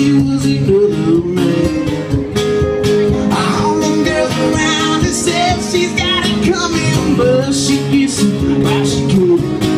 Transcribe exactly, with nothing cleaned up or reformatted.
she was another man. All the girls around her said she's got it coming, but she gets it while she could.